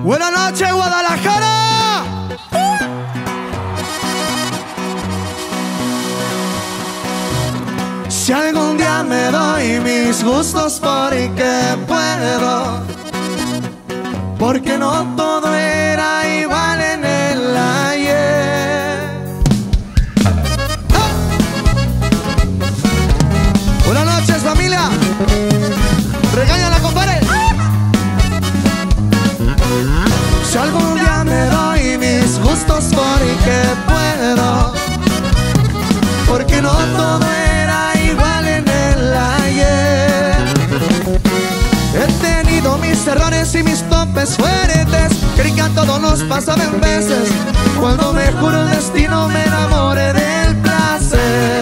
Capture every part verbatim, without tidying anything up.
Buenas noches, Guadalajara. Si algún día me doy mis gustos porque puedo, porque no todo era igual en el ayer. ¡Ah! Buenas noches, familia. Regáñala, compadre. Si algún día me doy mis gustos porque puedo, porque no todo era igual en el ayer. He tenido mis errores y mis topes fuertes, creí que a todos nos pasaban veces, cuando me juro el destino me enamoré del placer.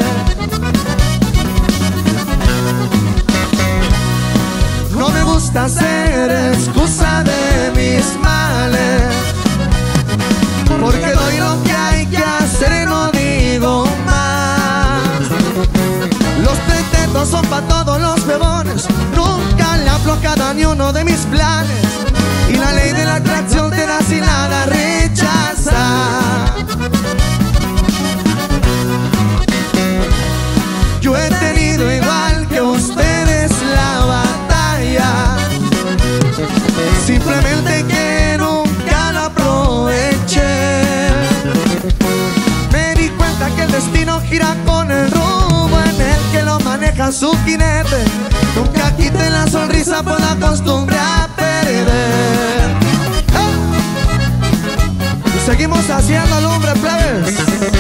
No me gusta ser excusa de mis males, porque doy lo que hay que hacer y no digo más. Los pretextos son para todos los bebones, nunca le aflojada ni uno de mis planes, y la ley de la atracción te da sin nada rechazar. Yo he tenido igual que ustedes la batalla, simplemente que nunca la aproveché. Me di cuenta que el destino gira con el rumbo en el que lo maneja su jinete. Nunca quiten la sonrisa por la costumbre a perder. ¡Ah! Seguimos haciendo lumbre, plebes.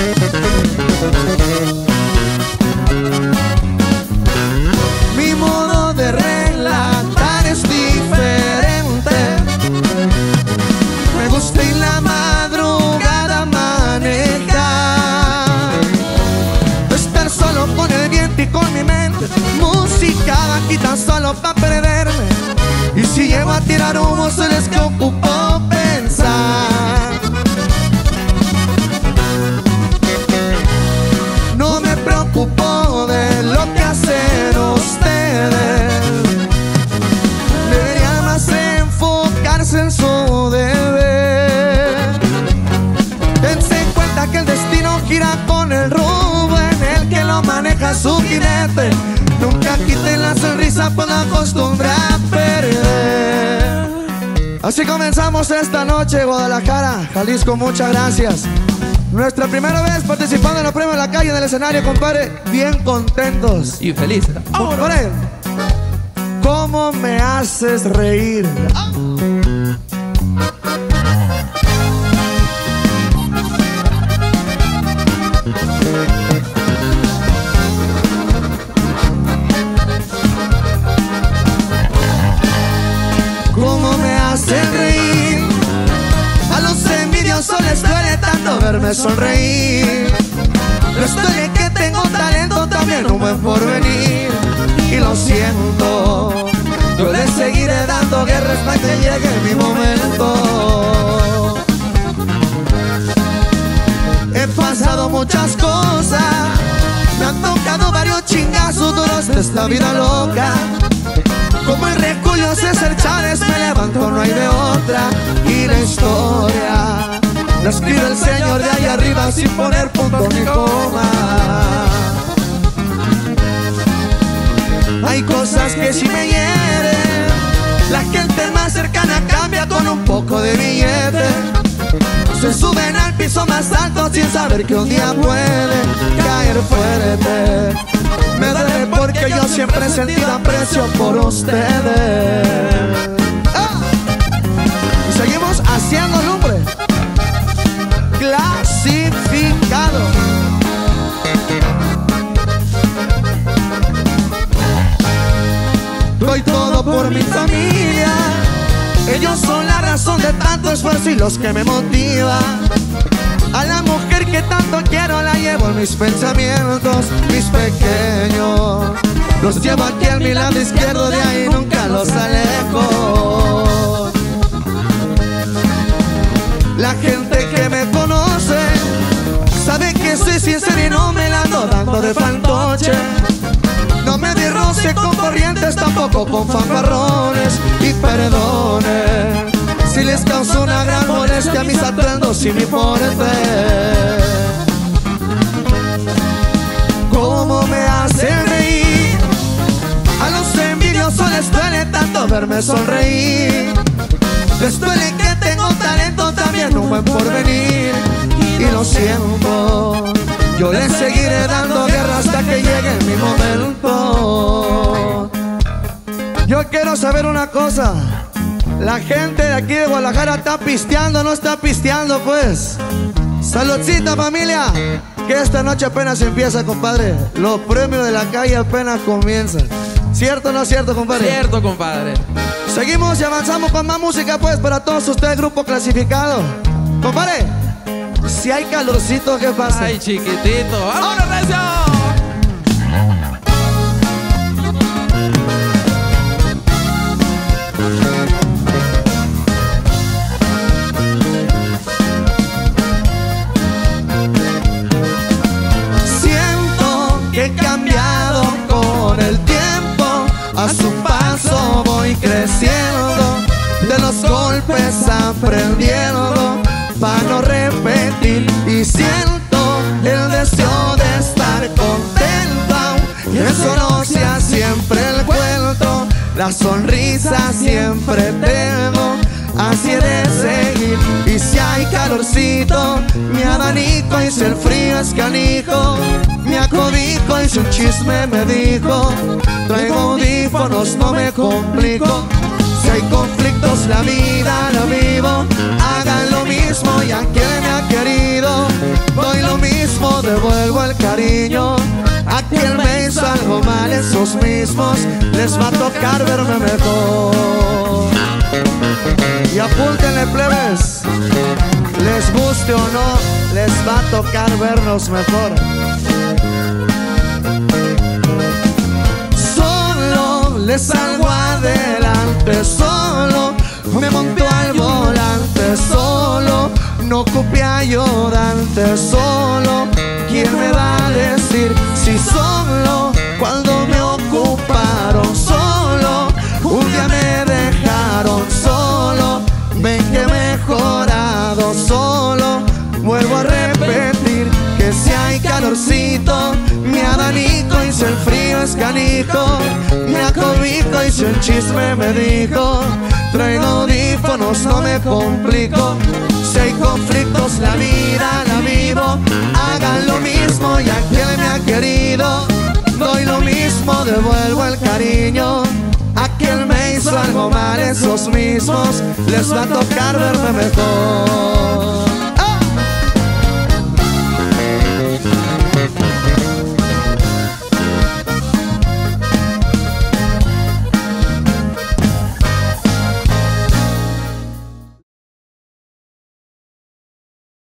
Mi modo de relatar es diferente. Me gusta en la madrugada manejar, estar solo con el viento y con mi mente, música bajita solo pa' perderme. Y si llego a tirar humo se les que ocupo pensar. No me preocupo de lo que hacen ustedes, deberían más enfocarse en su deber. Dense cuenta que el destino gira con el rumbo en el que lo maneja su jinete. Nunca quiten la sonrisa por la costumbre a perder. Así comenzamos esta noche, Guadalajara, Jalisco, muchas gracias. Nuestra primera vez participando en los premios de la calle, en el escenario, compadre. Bien contentos y felices. Compadre, ¿cómo me haces reír? ¿Cómo me haces reír? A los envidiosos les duele tanto verme sonreír. Les duele que tengo talento, también un buen porvenir. Y lo siento, yo les seguiré dando guerra hasta que llegue mi momento. He pasado muchas cosas, me han tocado varios chingazos duros de esta vida loca. Como el Reculio César Chávez me levanto, no hay de otra. Y la historia la escribe el señor de ahí arriba sin poner punto ni coma. Hay cosas que si me hieren, la gente más cercana cambia con un poco de billete. Se suben al piso más alto sin saber que un día puede caer fuerte. Me duele porque yo siempre he sentido aprecio por ustedes. ¡Ah! Y seguimos haciendo lumbre. Clasificado. Doy todo por mi familia, ellos son la razón de tanto esfuerzo y los que me motivan. A la mujer que tanto quiero la llevo en mis pensamientos, mis pequeños. Los llevo aquí a mi lado izquierdo, de ahí nunca los alejo. La gente que me conoce sabe que soy sincero y no me la ando dando de fantoche. No me di roce con corrientes, tampoco con fanfarrones. Y perdone si les causo si me importa. Cómo me hacen reír, a los envidiosos les duele tanto verme sonreír. Les duele que tengo talento, también un buen porvenir. Y lo siento, yo les seguiré dando guerra hasta que llegue mi momento. Yo quiero saber una cosa, la gente de aquí de Guadalajara está pisteando, no está pisteando pues. Saludcita familia, que esta noche apenas empieza, compadre. Los premios de la calle apenas comienzan. ¿Cierto o no es cierto, compadre? Cierto, compadre. Seguimos y avanzamos con más música pues para todos ustedes, grupo clasificado. Compadre, si hay calorcito, ¿qué pasa? Ay, chiquitito, ¡vámonos, recio! He cambiado con el tiempo, a su paso voy creciendo, de los golpes aprendiendo, para no repetir. Y siento el deseo de estar contento, y eso no sea siempre el cuento, la sonrisa siempre tengo, así he de seguir. Y si hay calorcito, mi abanico, y si el frío es canijo, me acobijo, y si un chisme me dijo, traigo audífonos, no me complico. Si hay conflictos, la vida la vivo, hagan lo mismo, y a quien me ha querido doy lo mismo, devuelvo el cariño. A quien me hizo algo mal, esos mismos les va a tocar verme mejor. Y apúntenle, plebes, les guste o no, les va a tocar vernos mejor. Solo les salgo adelante, solo me monto al volante, solo no ocupé ayudante, solo ¿quién me va a decir si solo cuando me ocuparon, solo un día me dejaron solo? Ven que he mejorado, solo vuelvo a repetir que si hay calorcito, mi abanico, y si el frío es canijo, me acobijo, y si un chisme me dijo, traigo audífonos, no me complico. Si hay conflictos, la vida la vivo, hagan lo mismo, y a quien me ha querido doy lo mismo, devuelvo el cariño. A quien me hizo algo mal, esos mismos les va a tocar verme mejor.